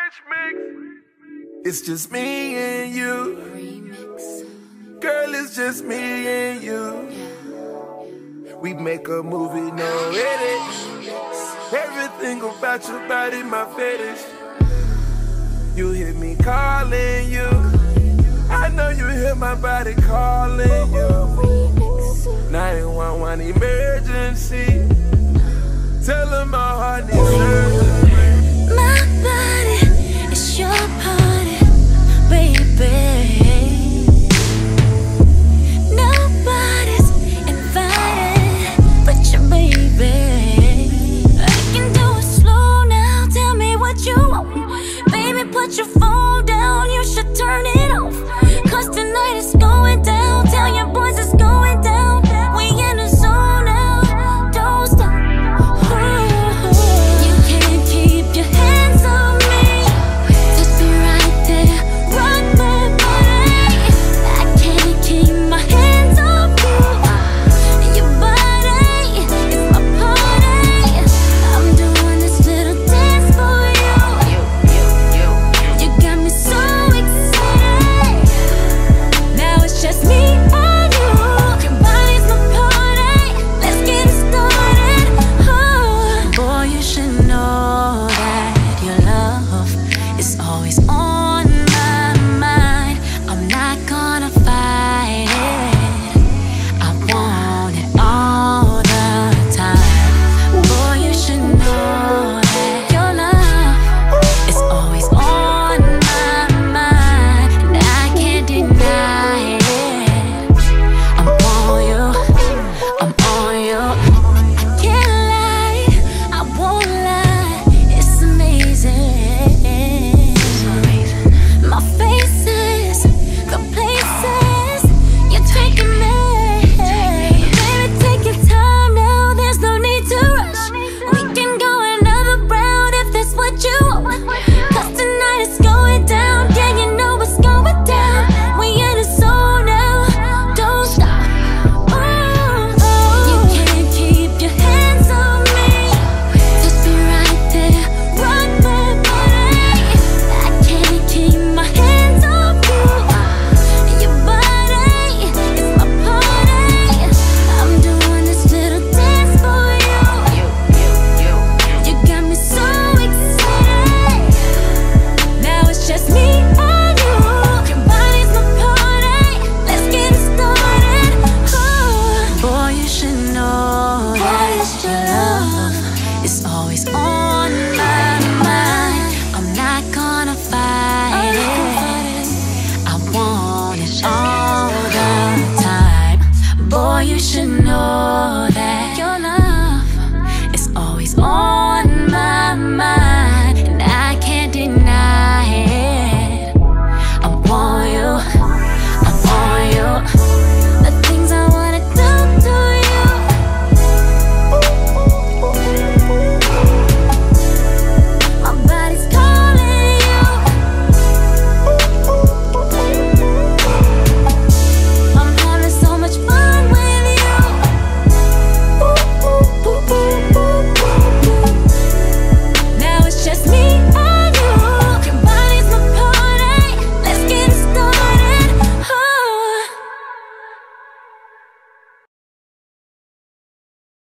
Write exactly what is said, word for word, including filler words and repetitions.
It's just me and you. Girl, it's just me and you. We make a movie, no edit. Everything about your body, my fetish. You hear me calling you. I know you hear my body calling you. nine one one emergency. Tell them my heart needs surgery. My body is your party, baby. Nobody's invited but your baby. I can do it slow now. Tell me what you want, baby. Put your phone